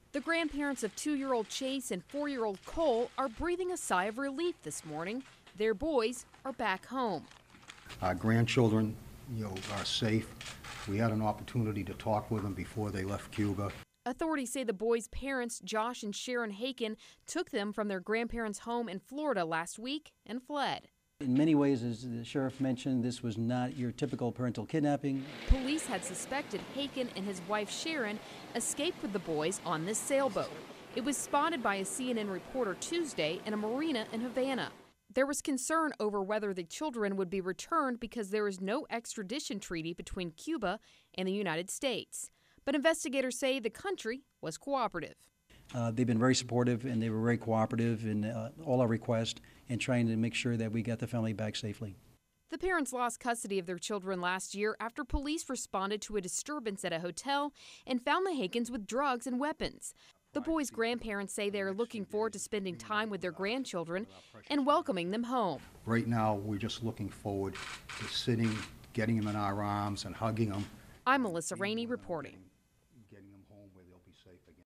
The grandparents of 2-year-old Chase and 4-year-old Cole are breathing a sigh of relief this morning. Their boys are back home. Our grandchildren, are safe. We had an opportunity to talk with them before they left Cuba. Authorities say the boys' parents, Josh and Sharon Haken, took them from their grandparents' home in Florida last week and fled. In many ways, as the sheriff mentioned, this was not your typical parental kidnapping. Police had suspected Haken and his wife Sharon escaped with the boys on this sailboat. It was spotted by a CNN reporter Tuesday in a marina in Havana. There was concern over whether the children would be returned because there is no extradition treaty between Cuba and the United States. But investigators say the country was cooperative. They've been very supportive, and they were very cooperative in all our requests and trying to make sure that we got the family back safely. The parents lost custody of their children last year after police responded to a disturbance at a hotel and found the Hakens with drugs and weapons. The boys' grandparents say they are looking forward to spending time with their grandchildren and welcoming them home. Right now, we're just looking forward to sitting, getting them in our arms and hugging them. I'm Melissa Rainey reporting.